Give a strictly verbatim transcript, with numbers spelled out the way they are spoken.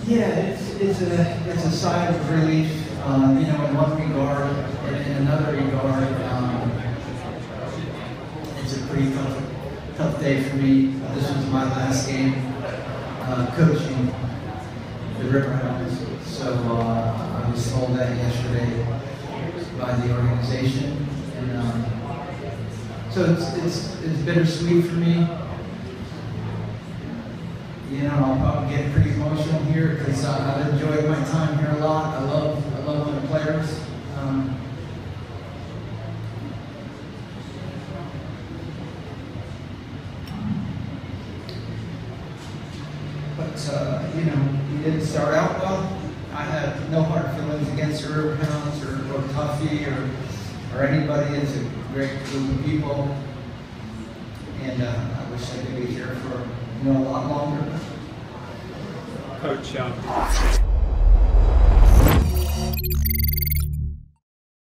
Yeah, it's it's a it's a sigh of relief. Um, you know, in one regard, and in another regard, um, it's a pretty tough tough day for me. This was my last game uh, coaching the Riverhounds, so uh, I was told that yesterday by the organization, and um, so it's it's it's bittersweet for me. You know, I'll probably get pretty emotional here because uh, I've enjoyed my time here a lot. I love, I love my players. Um, but uh, you know, we didn't start out well. I have no hard feelings against the Riverhounds or, or Tuffy or or anybody. It's a great group of people, and uh, I wish I could be here for you know a lot longer. Coach, um,